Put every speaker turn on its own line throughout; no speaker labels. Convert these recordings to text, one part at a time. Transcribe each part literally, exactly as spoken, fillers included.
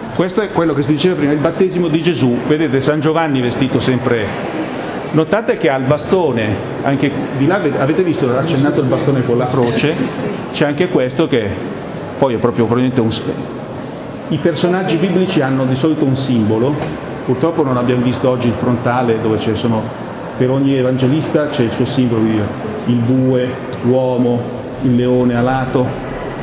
Questo è quello che si diceva prima, il battesimo di Gesù. Vedete San Giovanni vestito sempre. Notate che ha il bastone, anche di là avete visto, ha accennato il bastone con la croce, c'è anche questo che poi è proprio probabilmente un... I personaggi biblici hanno di solito un simbolo, purtroppo non abbiamo visto oggi il frontale dove ci sono, per ogni evangelista c'è il suo simbolo, il bue, l'uomo, il leone alato.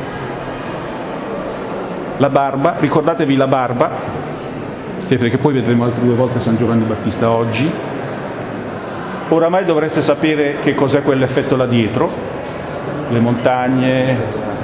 La barba, ricordatevi la barba, perché poi vedremo altre due volte San Giovanni Battista oggi. Oramai dovreste sapere che cos'è quell'effetto là dietro, le montagne,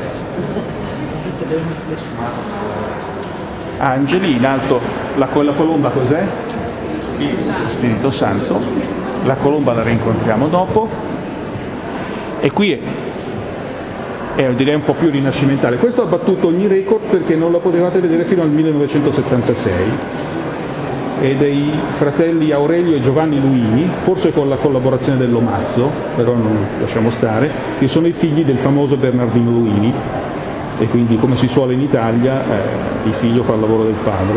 angeli, in alto la, la colomba cos'è? Spirito Santo, la colomba la rincontriamo dopo, e qui è Eh, direi un po' più rinascimentale. Questo ha battuto ogni record perché non la potevate vedere fino al millenovecentosettantasei, e dei fratelli Aurelio e Giovanni Luini, forse con la collaborazione dell'Omazzo, però non lasciamo stare, che sono i figli del famoso Bernardino Luini, e quindi, come si suole in Italia, eh, il figlio fa il lavoro del padre.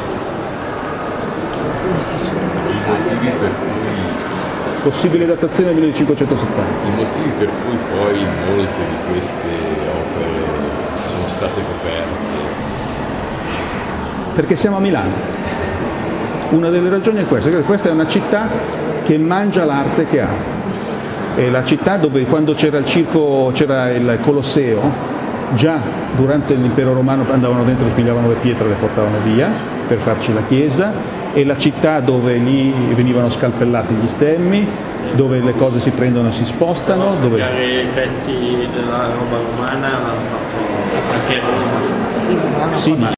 Possibile datazione del millecinquecentosettanta.
I motivi per cui poi molte di queste opere sono state coperte?
Perché siamo a Milano. Una delle ragioni è questa, che questa è una città che mangia l'arte che ha. È la città dove, quando c'era il circo, c'era il Colosseo, già durante l'impero romano andavano dentro, pigliavano le pietre e le portavano via per farci la chiesa. È la città dove lì venivano scalpellati gli stemmi, dove le cose si prendono e si spostano, dove
i pezzi della roba romana hanno fatto anche
sì, ma